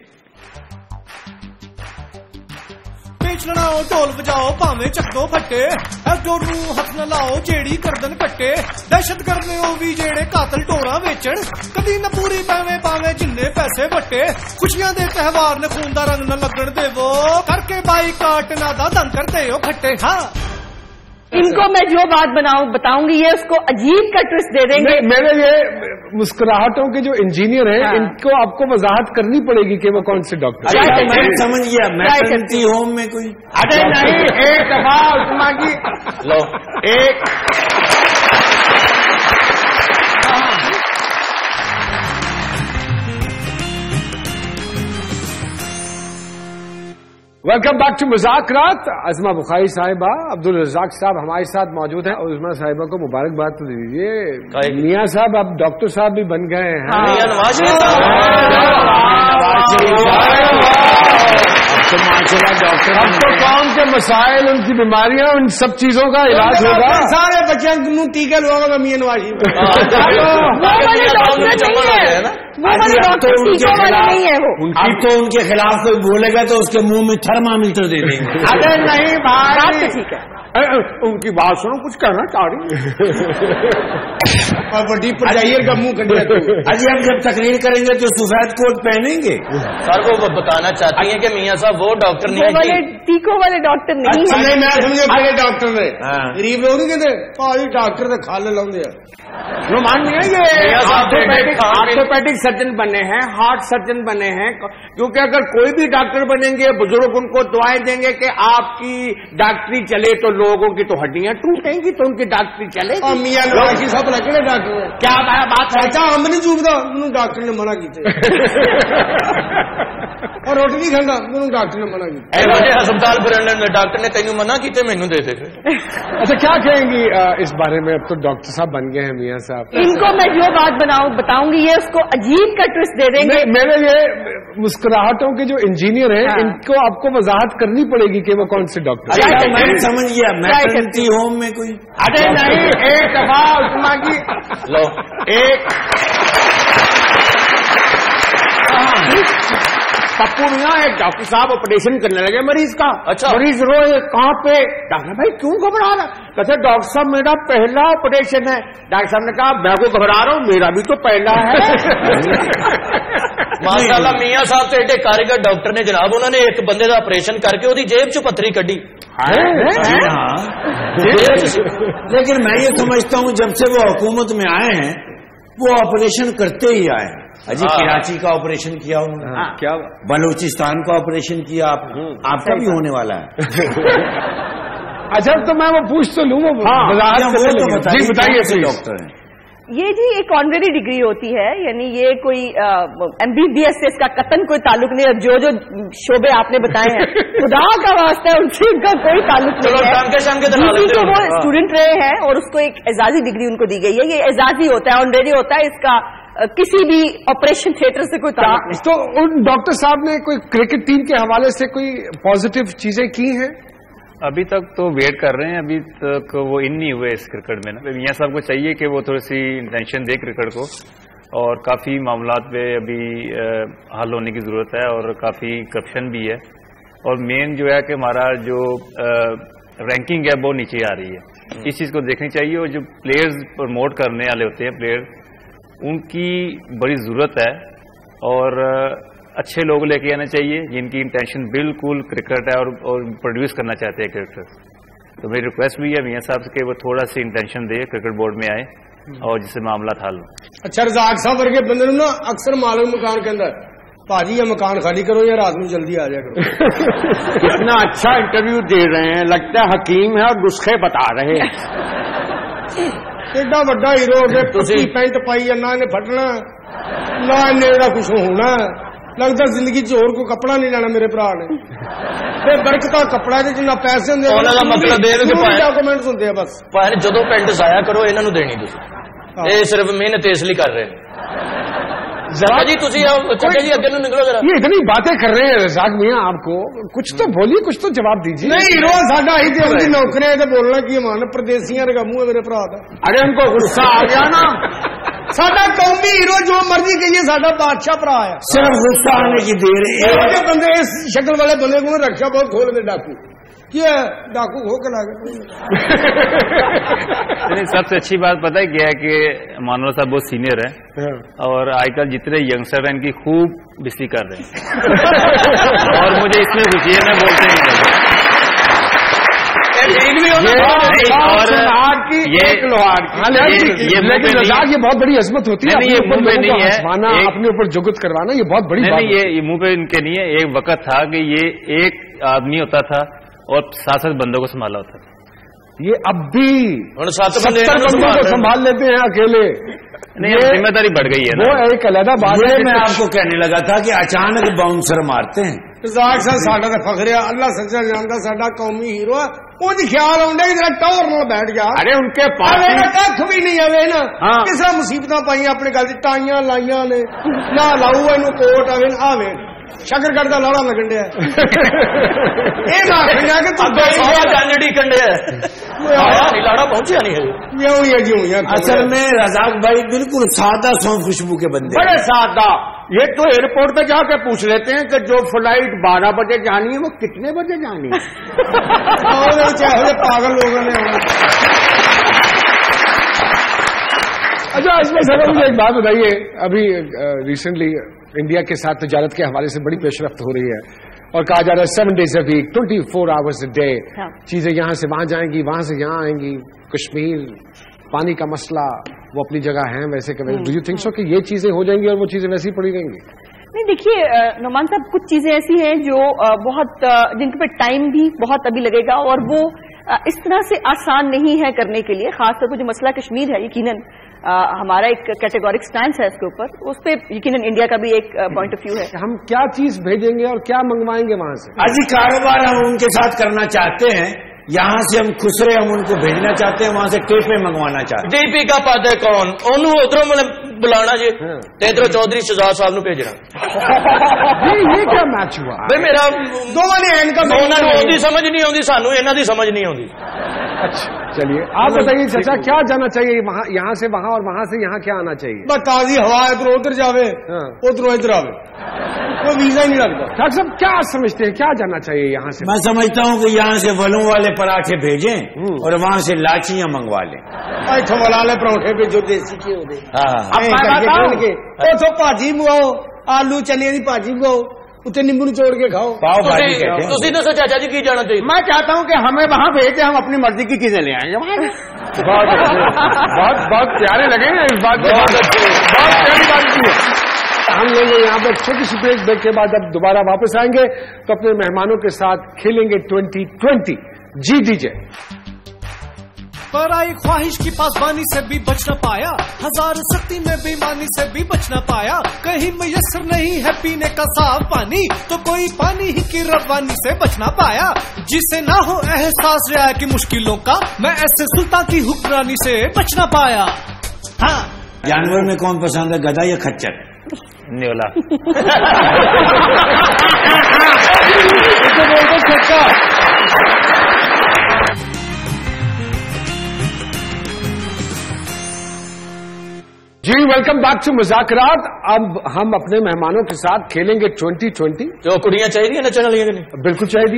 Speaker 1: لڑاؤ ڈول بجاؤ پاویں چکو پھٹے, جو روح ہاتھ نہ لاؤ جیڑی کردن کٹے, دہشت کرنے وہ بھی جیڑے قاتل ٹورا ویچن, کبھی نہ پوری پاویں جننے پیسے وٹے, خوشیاں دے تہوار نے خون دا رنگ نہ لگن دے, وہ کر کے بائی کاٹ نہ دا دن کر دے کھٹے. ہاں
Speaker 6: इनको मैं जो बात बताऊंगी ये उसको अजीब का ट्विस्ट दे देंगे।
Speaker 3: मेरे ये मुस्कुराहटों के जो इंजीनियर हैं इनको आपको वजाहत करनी पड़ेगी कि वो कौन से डॉक्टर।
Speaker 5: मैं समझ गया, मैटरनिटी होम में कोई।
Speaker 8: अरे नहीं, एक दफा उस्मा जी
Speaker 4: लो
Speaker 8: एक
Speaker 3: वेलकम बैक टू मजाक रात। अज़मा बुखारी साहिबा, अब्दुल रज़ाक साहब हमारे साथ मौजूद हैं। और उज़मा साहिबा को मुबारकबाद तो दीजिए। मियाँ साहब अब डॉक्टर साहब भी बन गए हैं। डॉक्टर अब तो कौन के मसाइल, उनकी बीमारियां, उन सब चीजों का इलाज होगा।
Speaker 2: सारे बच्चों को मुंह टीका लगवाएगा मियाँ नवाज।
Speaker 5: अब तो उनके खिलाफ कोई बोलेगा तो उसके मुंह में थर्मामीटर दे देंगे।
Speaker 8: अरे नहीं भाई,
Speaker 6: ठीक है,
Speaker 8: उनकी बात सुनो, कुछ कहना चाह रही।
Speaker 2: और बड़ी परजाइयर का मुंह कर दिया।
Speaker 5: अजी हम जब तकरीर करेंगे तो सफेद कोट पहनेंगे।
Speaker 4: सर वो बताना चाहती हैं कि मियाँ साहब वो डॉक्टर नहीं है,
Speaker 6: टीकों वाले डॉक्टर नहीं है।
Speaker 2: नहीं, मैं समझे बड़े डॉक्टर ने गरीब लोग नहीं कहते भाई डॉक्टर तो खाले लाਉਂਦੇ ਆ।
Speaker 8: नुमान मियाँ ये ऑर्थोपेडिक सर्जन बने हैं, हार्ट सर्जन बने हैं, क्योंकि अगर कोई भी डॉक्टर बनेंगे बुजुर्ग उनको दुआएं देंगे कि आपकी डॉक्टरी चले तो लोगों की तो हड्डियां टूटेंगी तो उनकी डॉक्टरी चलेगी।
Speaker 2: और मियाँ नवाजी साहब लगे डॉक्टर है
Speaker 8: क्या बात है?
Speaker 2: चाचा हम नहीं चूकता, डॉक्टर ने मना किया। और रोटी नहीं खांदा, डॉक्टर ने मना किया।
Speaker 4: अस्पताल फिर डॉक्टर ने तेन मना किए, मैनू दे दे।
Speaker 3: अच्छा क्या कहेंगी इस बारे में? अब तो डॉक्टर साहब बन गए हैं मियाँ साहब।
Speaker 6: इनको मैं जो बात बताऊंगी ये उसको अजीब का ट्विस्ट दे देंगे।
Speaker 3: मेरे ये मुस्कुराहटों के जो इंजीनियर हैं इनको आपको वजाहत करनी पड़ेगी कि वो कौन से डॉक्टर।
Speaker 5: मैं समझ गया, मैटरनिटी होम में कोई।
Speaker 8: अरे नहीं, एक दफा उस्मा जी
Speaker 4: लो
Speaker 8: एक पप्पू मियाँ एक डॉक्टर साहब ऑपरेशन करने लगे मरीज का।
Speaker 4: अच्छा।
Speaker 8: मरीज रोए, कहाँ पे? डॉक्टर भाई क्यों घबरा रहा? कहते डॉक्टर साहब मेरा पहला ऑपरेशन है। डॉक्टर साहब ने कहा मैं को घबरा रहा हूँ, मेरा भी तो पहला है।
Speaker 4: माशाल्लाह मियाँ साहब तो एडे कारीगर डॉक्टर ने जनाब, उन्होंने एक बंदे का ऑपरेशन करके उसकी जेब चो पत्थरी कड़ी।
Speaker 5: लेकिन मैं ये समझता हूँ जब से वो हुकूमत में आए हैं वो ऑपरेशन करते ही आए हैं। अजी कराची का ऑपरेशन किया उन्होंने,
Speaker 3: क्या
Speaker 5: बलूचिस्तान का ऑपरेशन किया, आपका भी होने वाला है।
Speaker 3: अच्छा तो मैं वो पूछ तो लूँ, वो जी बताइए
Speaker 5: डॉक्टर हैं
Speaker 6: ये जी एक ऑनरेरी डिग्री होती है, यानी ये कोई MBBS से इसका कतन कोई ताल्लुक नहीं है। जो जो शोबे आपने बताए हैं खुदा का वास्ता है उनसे इनका कोई ताल्लुक नहीं है। तो वो स्टूडेंट रहे हैं और उसको एक एजाजी डिग्री उनको दी गई है। ये एजाजी होता है, ऑनरेरी होता है, इसका किसी भी ऑपरेशन थिएटर से कोई ताल्लुक नहीं।
Speaker 3: तो उन डॉक्टर साहब ने कोई क्रिकेट टीम के हवाले से कोई पॉजिटिव चीजें की हैं?
Speaker 7: अभी तक तो वेट कर रहे हैं, अभी तक वो इन नहीं हुए इस क्रिकेट में ना। मियाँ साहब को चाहिए कि वो थोड़ी सी इंटेंशन दे क्रिकेट को, और काफ़ी मामलात पे अभी हल होने की ज़रूरत है, और काफ़ी करप्शन भी है, और मेन जो है कि हमारा जो रैंकिंग है वो नीचे आ रही है। इस चीज़ को देखनी चाहिए, और जो प्लेयर्स प्रमोट करने वाले होते हैं प्लेयर्स, उनकी बड़ी ज़रूरत है, और अच्छे लोग लेके आना चाहिए जिनकी इंटेंशन बिल्कुल क्रिकेट है और प्रोड्यूस करना चाहते हैं क्रिकेटर्स। तो मेरी रिक्वेस्ट भी है मियाँ साहब से कि वो थोड़ा सी इंटेंशन दे, क्रिकेट बोर्ड में आए और जिससे मामला हल हो।
Speaker 2: अच्छा रज़ाक साहब वर्गे बंदे ना अक्सर मालूम मकान के अंदर भाजी ये मकान खाली करो या रात में जल्दी आ जाया करो।
Speaker 8: कितना अच्छा इंटरव्यू दे रहे हैं, लगता है हकीम है और नुस्खे बता रहे हैं।
Speaker 2: एडा वड्डा हीरो हो गया, तुसी पैंट पाई है ना, इन्हें फटना ना, इन्हें कुछ होना, लगता जिंदगी च होर कोई कपड़ा नहीं लेना मेरे भरा ने। बरकता कपड़ा जिन्ना पैसे होंगे
Speaker 4: मतलब
Speaker 2: डॉक्यूमेंट्स होंगे बस।
Speaker 4: जो पेंट जाया करो इन्हों देनी तुम, ये सिर्फ मेहनत इसलिए कर रहे हैं। जरा जी तुसी जी अगे निकलो जरा।
Speaker 3: ये इतनी बातें कर रहे हैं रज़ाक मियाँ, आपको कुछ तो बोलिए, कुछ तो जवाब दीजिए।
Speaker 2: नहीं रोज साडा ही जो नौकरी है बोलना की मान परदेसियां का मुंह है मेरे भरा का।
Speaker 8: अरे उनको गुस्सा आ गया ना।
Speaker 2: साडा कौमी हीरो जो मर्जी कहिए साडा बादशाह भरा है,
Speaker 5: सिर्फ गुस्सा आने की देर है।
Speaker 2: बंदे इस शक्ल वाले बंदे को रक्षा बहुत खोल दे डाकू क्या डाकू हो के लागे।
Speaker 7: सबसे अच्छी बात पता है क्या है कि अमानुल्लाह साहब बहुत सीनियर है, और आजकल जितने यंगस्टर हैं इनकी खूब बिस्ती कर रहे हैं, और मुझे इसमें खुशी है, मैं बोलते नहीं।
Speaker 8: ठीक भी
Speaker 3: لیکن رزاق یہ بہت بڑی عظمت ہوتی ہے،
Speaker 7: یہ منہ پہ نہیں ہے
Speaker 3: اپنے اوپر جگت کروانا، یہ بہت بڑی بات ہے.
Speaker 7: یہ منہ پہ ان کے نہیں ہے. ایک وقت تھا کہ یہ ایک آدمی ہوتا تھا اور 7 بندوں کو سنبھالا ہوتا تھا.
Speaker 3: یہ اب بھی 70 بندوں کو سنبھال لیتے ہیں اکیلے.
Speaker 7: نہیں ذمہ داری بڑھ گئی ہے.
Speaker 3: وہ ایک علیحدہ بات ہے.
Speaker 5: میں آپ کو کہنے لگا تھا کہ اچانک باؤنسر مارتے ہیں.
Speaker 2: رزاق صاحب ساڈا تے فخر ہے، اللہ سچا جانتا ساڈا قومی ہیرو ہے. وہ خیال آؤں ذرا ٹور نال بیٹھ گیا.
Speaker 8: ارے ان کے
Speaker 2: کھ بھی نہیں آئے نا، کس طرح مصیبت پائی اپنے گل ٹائیاں لائیاں نے نہ لاؤ یہ کوٹ آوے آوے شکر گڑھ کا لاڑا لگن ڈیا
Speaker 4: لاڑا پہنچیا نہیں ہے.
Speaker 5: اصل میں رزاق بھائی بالکل سادہ سو خوشبو کے بندے،
Speaker 8: بڑے سادہ. یہ تو ایئرپورٹ پہ جا کے پوچھ لیتے ہیں کہ جو فلائٹ 12 بجے جانی ہے وہ کتنے بجے جانی ہے.
Speaker 2: پاگل لوگوں نے.
Speaker 3: اچھا اس میں سر مجھے ایک بات بتائیے، ابھی ریسنٹلی انڈیا کے ساتھ تجارت کے حوالے سے بڑی پیش رفت ہو رہی ہے اور کہا جا رہا ہے 7 days a week 24 hours a day چیزیں یہاں سے وہاں جائیں گی، وہاں سے یہاں آئیں گی. کشمیر پانی کا مسئلہ وہ اپنی جگہ ہیں ویسے کہ ڈو یو تھنک سو کہ یہ چیزیں ہو جائیں گی اور وہ چیزیں ویسی پڑی رہیں گی؟
Speaker 6: نہیں دیکھیے نعمان صاحب، کچھ چیزیں ایسی ہیں جو بہت جن کے ٹائم بھی بہت ابھی لگے گا اور وہ اس طرح سے آسان نہیں ہے کرنے کے لیے. خاص طور پر جو مسئلہ کشمیر ہے، یقیناً ہمارا ایک کیٹیگورک سٹینس ہے اس کے اوپر، اس پہ یقیناً انڈیا کا بھی ایک پوائنٹ آف ویو ہے.
Speaker 3: ہم کیا چیز بھیجیں گے اور کیا منگوائیں گے وہاں سے؟
Speaker 5: ابھی کاروبار ہم ان کے ساتھ کرنا چاہتے ہیں. یہاں سے ہم خسرے ہم ان کو بھیجنا چاہتے ہیں، وہاں سے ٹیپے منگوانا چاہتے ہیں.
Speaker 4: ڈی پی کا پد ہے کون؟ انہوں ادھر میں بلانا جی تے ادھر چودھری شہزاد صاحب نو بھیجنا.
Speaker 3: یہ کیا میچ ہوا
Speaker 4: بھائی میرا
Speaker 2: دونوں
Speaker 4: نے سمجھ نہیں آتی، سانو انہوں کی سمجھ نہیں آتی.
Speaker 3: اچھا چلیے آپ بتائیے چچا کیا جانا چاہیے یہاں سے وہاں اور وہاں سے یہاں کیا آنا چاہیے؟
Speaker 2: بس تازی ہوا ادھر ادھر جاوے ادھر ادھر آوے، کوئی ویزا ہی نہیں لگتا.
Speaker 3: ڈاکٹر صاحب کیا سمجھتے ہیں کیا جانا چاہیے یہاں سے؟
Speaker 5: میں سمجھتا ہوں کہ یہاں سے ولوں والے پراٹھے بھیجیں اور وہاں سے لاچیاں منگوا لیں.
Speaker 2: ولا لے پروٹھے پہ جو دیسی گھیو دے بھاجی منگاؤ، آلو چنے کی بھاجی منگاؤ، اتنے نیمبو نچوڑ کے کھاؤ.
Speaker 4: دسو چاچا جی کی جانا چاہیے؟
Speaker 8: میں چاہتا ہوں کہ ہمیں وہاں بھیجیں، ہم اپنی مرضی کی چیزیں لے آئیں.
Speaker 3: بہت پیارے لگے ہیں اس بات بہت پیاری بات کی ہے. ہم لوگ یہاں پر چھوٹی سی بریک کے بعد اب دوبارہ واپس آئیں گے تو اپنے مہمانوں کے ساتھ کھیلیں گے 2020 جی دیجیے.
Speaker 1: پرائی خواہش کی پاسبانی سے بھی بچ نہ پایا، ہزار سختی میں بےمانی سے بھی بچ نہ پایا. کہیں میسر نہیں ہے پینے کا صاف پانی تو کوئی پانی ہی کی روانی سے بچ نہ پایا. جسے نہ ہو احساس رعایا کی مشکلوں کا، میں ایسے سلطان کی حکمرانی سے بچ نہ پایا. ہاں
Speaker 5: جانور میں کون پسند ہے، گدھا یا کھچر؟
Speaker 7: نیولا.
Speaker 3: جی welcome back to Mazaq Raat. اب ہم اپنے مہمانوں کے ساتھ کھیلیں گے 2020.
Speaker 4: جو کڑیاں چاہیے نچنے والی نہیں؟
Speaker 3: بالکل چاہیے.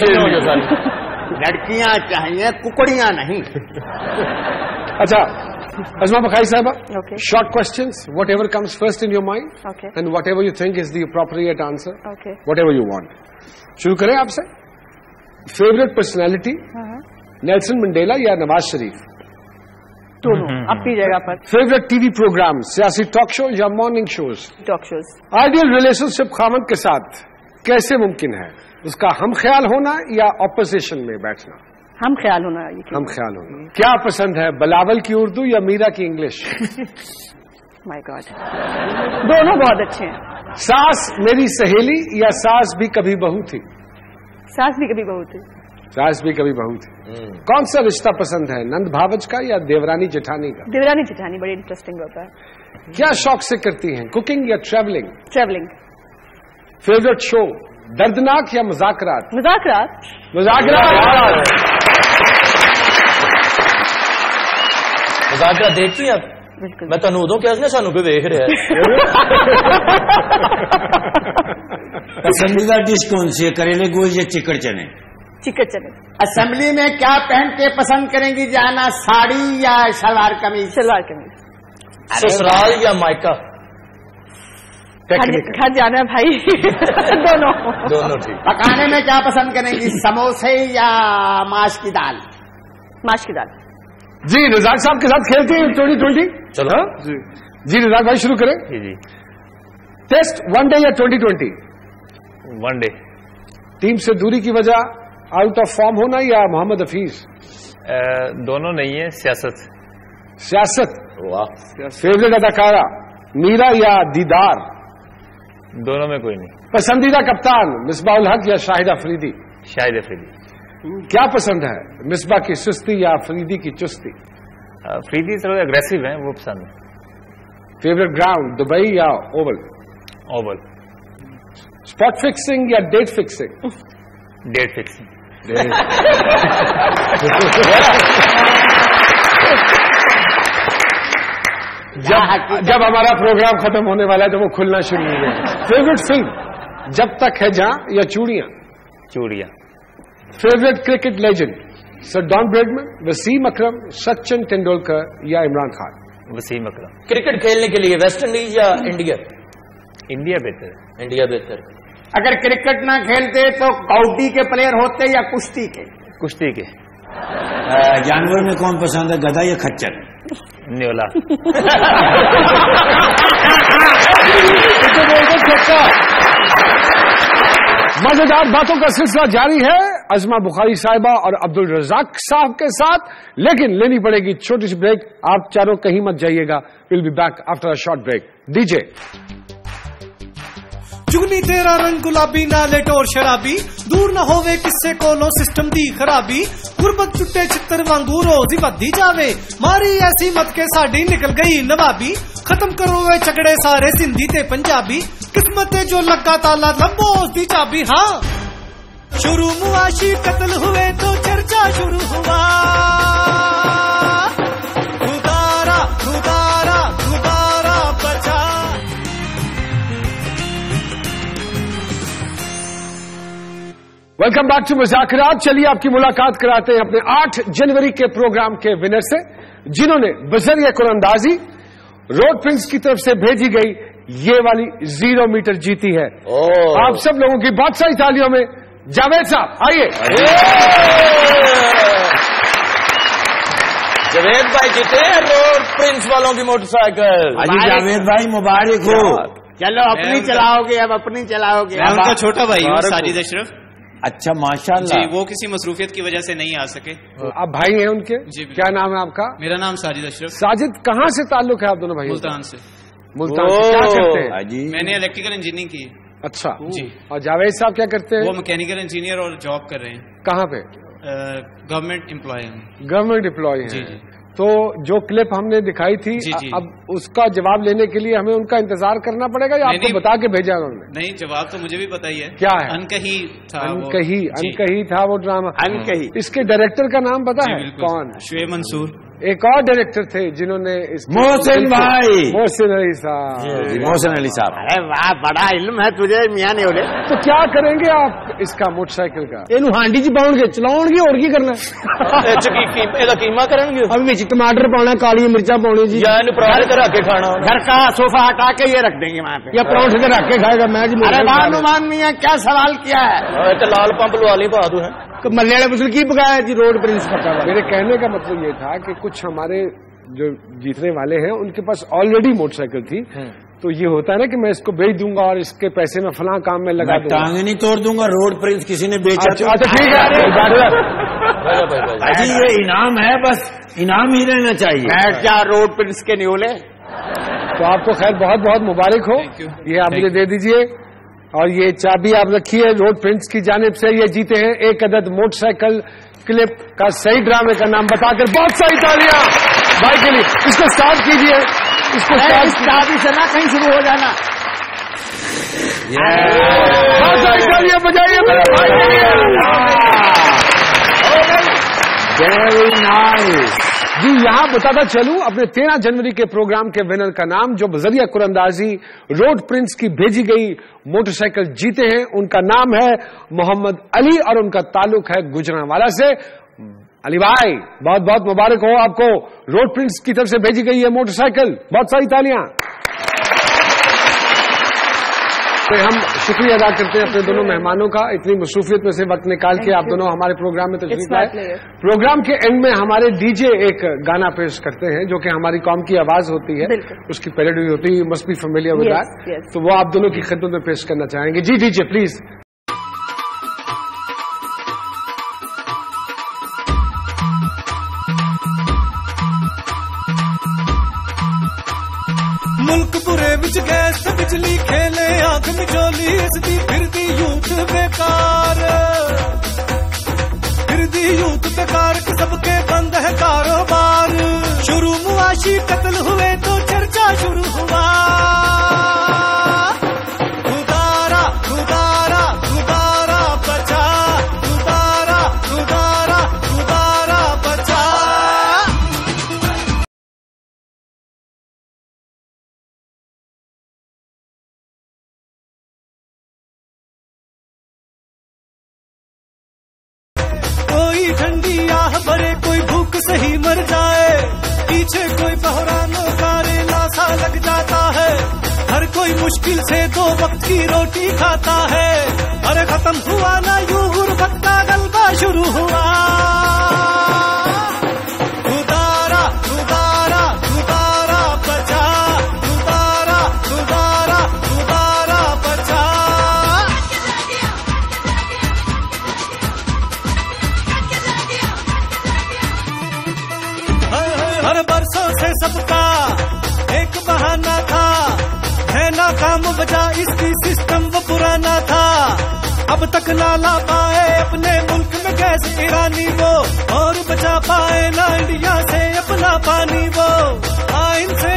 Speaker 8: لڑکیاں چاہیے، ککڑیاں نہیں.
Speaker 3: اچھا ازما بخاری صاحبہ، short questions, whatever comes first in your mind and whatever you think is the appropriate answer, whatever you want. شروع کریں آپ سے. فیوریٹ پرسنالٹی نیلسن منڈیلا یا نواز شریف؟
Speaker 6: اپنی جگہ پر.
Speaker 3: فیوریٹ ٹی وی پروگرام سیاسی ٹاک شو یا morning shows?
Speaker 6: Talk shows.
Speaker 3: Ideal relationship خاوند کے ساتھ کیسے ممکن ہے؟ اس کا ہم خیال ہونا یا اپوزیشن میں بیٹھنا؟
Speaker 6: ہم خیال ہونا.
Speaker 3: ہم خیال ہونا. کیا پسند ہے، بلاول کی اردو یا میرا کی انگلش؟
Speaker 6: مائی گاڈ، دونوں بہت اچھے ہیں.
Speaker 3: ساس میری سہیلی یا ساس بھی کبھی بہو تھی؟
Speaker 6: ساس بھی کبھی بہو تھی.
Speaker 3: ساس بھی کبھی بہو تھی. کون سا رشتہ پسند ہے، نند بھاوج کا یا دیورانی جٹھانی کا؟
Speaker 6: دیورانی جٹھانی بڑی انٹرسٹنگ ہوتا ہے.
Speaker 3: کیا شوق سے کرتی ہیں، کوکنگ یا ٹریولنگ؟
Speaker 6: ٹریولنگ.
Speaker 3: فیوریٹ شو دردناک یا مذاق رات؟
Speaker 6: مذاق رات.
Speaker 3: مذاق رات.
Speaker 4: مذاق رات دیکھتی ہیں آپ؟
Speaker 6: بالکل.
Speaker 4: میں تنوع دوں کیا سانو کوئی دیکھ رہا ہے.
Speaker 5: پسندیدہ ڈش کون سی ہے، کریلے گوشت یا چکن چنے؟
Speaker 6: چکن چنے.
Speaker 8: اسمبلی میں کیا پہن کے پسند کریں گی جانا، ساڑی یا شلوار قمیض؟
Speaker 6: شلوار قمیض.
Speaker 4: سسرال یا مائکا؟
Speaker 6: گھر جانا ہے بھائی. دونوں
Speaker 4: ٹھیک.
Speaker 8: پکانے میں کیا پسند کریں گی، سموسے یا ماش کی دال؟
Speaker 6: ماش کی دال.
Speaker 3: جی رزاق صاحب کے ساتھ کھیلتے ہیں 2020.
Speaker 4: چلو
Speaker 3: جی رزاق بھائی شروع کریں.
Speaker 7: جی
Speaker 3: ٹیسٹ ون ڈے یا 2020؟
Speaker 7: One day.
Speaker 3: ٹیم سے دوری کی وجہ آؤٹ آف فارم ہونا یا محمد حفیظ؟
Speaker 7: دونوں نہیں ہیں.
Speaker 3: سیاست. فیوریٹ اداکارہ میرا یا دیدار؟
Speaker 7: دونوں میں کوئی نہیں.
Speaker 3: پسندیدہ کپتان مصباح الحق یا شاہد افریدی؟
Speaker 7: شاہد افریدی.
Speaker 3: کیا پسند ہے مصباح کی سستی یا افریدی کی چستی؟
Speaker 7: افریدی تھوڑے اگریسو ہیں, وہ پسند ہے.
Speaker 3: فیوریٹ گراؤنڈ دبئی یا اوول؟
Speaker 7: اوول.
Speaker 3: اسپاٹ فکسنگ یا ڈیٹ فکسنگ؟
Speaker 7: Date fixing.
Speaker 3: جب ہمارا پروگرام ختم ہونے والا ہے تو وہ کھلنا شروع ہو گیا. فیوریٹ فلم جب تک ہے جہاں یا چوڑیاں؟
Speaker 7: چوڑیاں.
Speaker 3: Favourite cricket legend sir Don Bradman, Wasim Akram, Sachin Tendulkar یا عمران خان؟
Speaker 7: وسیم اکرم.
Speaker 4: کرکٹ کھیلنے کے لیے ویسٹ انڈیز یا انڈیا؟
Speaker 7: انڈیا بہتر ہے.
Speaker 4: انڈیا بہتر.
Speaker 8: اگر کرکٹ نہ کھیلتے تو کاؤڈی کے پلیئر ہوتے یا کشتی کے؟
Speaker 7: کشتی کے.
Speaker 5: جانور میں کون پسند ہے, گدھا یا کھچر؟
Speaker 7: نیولا.
Speaker 3: مزیدار باتوں کا سلسلہ جاری ہے ازما بخاری صاحبہ اور عبدل رزاق صاحب کے ساتھ, لیکن لینی پڑے گی چھوٹی سی بریک. آپ چاروں کہیں مت جائیے گا. Will be back after a short break. D J
Speaker 1: چگنی تیرا رنگ گلابی نالے ٹور شرابی دور نہ ہووے کسے کولو سسٹم دی خرابی غربت چٹے چتر وانگو روزی ودی جاوے ماری ایسی مت کے ساڈی نکل گئی نوابی ختم کرو وے جھگڑے سارے سندھی تے پنجابی قسمت جو لگا تالا لمبو اس دی چابی. ہاں شروع مواشی قتل ہوئے تو چرچا شروع ہوا خدارا خدارا خدارا بچا.
Speaker 3: ویلکم بیک ٹو مذاق رات. چلیے آپ کی ملاقات کراتے ہیں اپنے 8 جنوری کے پروگرام کے ونر سے, جنہوں نے بذریعہ قراندازی روڈ پرنس کی طرف سے بھیجی گئی یہ والی 0 میٹر جیتی ہے. آپ سب لوگوں کی بہت ساری تالیوں میں جاوید صاحب آئیے.
Speaker 4: جاوید بھائی جیتے روڈ پرنس والوں کی موٹر سائیکل.
Speaker 5: جاوید بھائی مبارک ہو.
Speaker 8: چلو اپنی چلاؤ گے, اب اپنی چلاؤ گے.
Speaker 11: میں ان کا چھوٹا بھائی ہوں ساجد اشرف.
Speaker 5: اچھا ماشاء اللہ.
Speaker 11: جی وہ کسی مصروفیت کی وجہ سے نہیں آ سکے.
Speaker 3: آپ بھائی ہیں ان کے؟
Speaker 11: جی
Speaker 3: کیا نام ہے آپ کا؟
Speaker 11: میرا نام ساجد اشرف.
Speaker 3: ساجد کہاں سے تعلق ہے آپ دونوں بھائی؟
Speaker 11: ملتان سے.
Speaker 3: ملتان سے کیا کرتے ہیں؟
Speaker 11: میں نے الیکٹریکل انجینئرنگ کی.
Speaker 3: اچھا
Speaker 11: جی.
Speaker 3: اور جاوید صاحب کیا کرتے ہیں؟
Speaker 11: وہ میکینیکل انجینئر اور جاب کر رہے ہیں.
Speaker 3: کہاں پہ؟
Speaker 11: گورنمنٹ امپلائی ہیں.
Speaker 3: گورنمنٹ امپلائی ہیں.
Speaker 11: جی جی.
Speaker 3: تو جو کلپ ہم نے دکھائی تھی اب اس کا جواب لینے کے لیے ہمیں ان کا انتظار کرنا پڑے گا یا آپ کو بتا کے بھیجا انہوں نے؟
Speaker 11: نہیں جواب تو مجھے بھی پتا ہی ہے.
Speaker 3: کیا ہے؟
Speaker 11: انکہی تھا.
Speaker 3: انکہی تھا وہ ڈرامہ.
Speaker 8: انکہی.
Speaker 3: اس کے ڈائریکٹر کا نام پتا ہے کون؟
Speaker 11: شعیب منصور.
Speaker 3: ایک اور ڈائریکٹر تھے جنہوں نے
Speaker 5: محسن بھائی.
Speaker 3: محسن علی صاحب.
Speaker 5: محسن علی صاحب.
Speaker 8: ارے واہ بڑا علم ہے تجھے میاں نے.
Speaker 3: تو کیا کریں گے آپ اس کا موٹر سائیکل کا؟
Speaker 2: یہ ہانڈی چ پاؤ گے چلاؤ گے اور کی کرنا
Speaker 4: قیمہ کریں گے.
Speaker 2: اب ٹماٹر پاؤنا کالی مرچا پاؤنی جی.
Speaker 4: یا پراٹھے کرا کے کھانا.
Speaker 8: گھر کا صوفہ ہٹا کے یہ رکھ دیں گے وہاں پہ
Speaker 2: یا پراٹھے سے رکھ کے کھائے گا. میں
Speaker 8: ارے نعمان میاں کیا سوال کیا ہے؟
Speaker 4: لال پمپ لوا لی بہادر ہے.
Speaker 2: ملے والے مسل کی پکایا جی روڈ پرنس پکا.
Speaker 3: میرے کہنے کا مطلب یہ تھا کہ کچھ ہمارے جو جیتنے والے ہیں ان کے پاس آلریڈی موٹر سائیکل تھی, تو یہ ہوتا ہے نا کہ میں اس کو بیچ دوں گا اور اس کے پیسے میں فلاں کام میں لگا دوں گا.
Speaker 5: ٹانگیں نہیں توڑ دوں گا. روڈ پرنس کسی نے بیچا.
Speaker 3: اچھا ٹھیک ہے.
Speaker 5: جی یہ انعام ہے, بس انعام ہی رہنا چاہیے.
Speaker 8: بیٹھ جا روڈ پرنس کے نیولے.
Speaker 3: تو آپ کو خیر بہت بہت مبارک ہو. یہ آپ مجھے دے دیجئے اور یہ چابی آپ رکھیے روڈ پرنس کی جانب سے. یہ جیتے ہیں 1 عدد موٹر سائیکل کلپ کا صحیح ڈرامے کا نام بتا کر. بہت ساری تالیاں بھائی کے لیے. اس کو اسٹارٹ کیجیے. اس کو
Speaker 8: شادی سے نہ کہیں شروع ہو جانا.
Speaker 3: بہت ساری تالیاں بجائیے میرے بھائی کے لیے.
Speaker 5: Very nice.
Speaker 3: جی یہاں بتاتا چلوں اپنے 13 جنوری کے پروگرام کے ونر کا نام جو بذریعہ قراندازی روڈ پرنس کی بھیجی گئی موٹر سائیکل جیتے ہیں. ان کا نام ہے محمد علی اور ان کا تعلق ہے گجرانوالا سے. علی بھائی بہت بہت مبارک ہو آپ کو. روڈ پرنس کی طرف سے بھیجی گئی ہے موٹر سائیکل. بہت ساری تالیاں. तो हम शुक्रिया अदा करते हैं अपने दोनों मेहमानों का, इतनी मसरूफियत में से वक्त निकाल के आप दोनों हमारे प्रोग्राम में तशरीफ लाए। प्रोग्राम के एंड में हमारे डीजे एक गाना पेश करते हैं जो कि हमारी कौम की आवाज होती है, उसकी पैरोडी होती है, must be familiar with that. तो वो आप दोनों की खिदमत में पेश करना चाहेंगे। जी डीजे प्लीज।
Speaker 1: मुल्क बुरे विच गैस बिजली खेले आंख मिचोली इसदी फिरदी यूथ बेकार, फिरदी यूथ बेकार कि सबके बंद है कारोबार। शुरू मुआशी कत्ल हुए तो चर्चा शुरू हुआ, खुदारा खुदारा खुदारा बचा, खुदारा खुदारा खुदारा बचा। कोई ठंडी आह भरे, कोई भूख से ही मर जाए, पीछे कोई बहरान कारे लासा लग जाता है। हर कोई मुश्किल से 2 वक्त की रोटी खाता है। अरे खत्म हुआ ना यूं गुर्बत का गलबा शुरू हुआ, खुदारा खुदारा खुदारा बचा, खुदारा खुदारा खुदारा बचा। हर बरसों से सबका एक बहाना था, है ना काम बजा इसकी सिस्टम वो पुराना था। अब तक ना ला पाए अपने मुल्क में गैस ईरानी वो, और बचा पाए ना इंडिया से अपना पानी वो। आइन से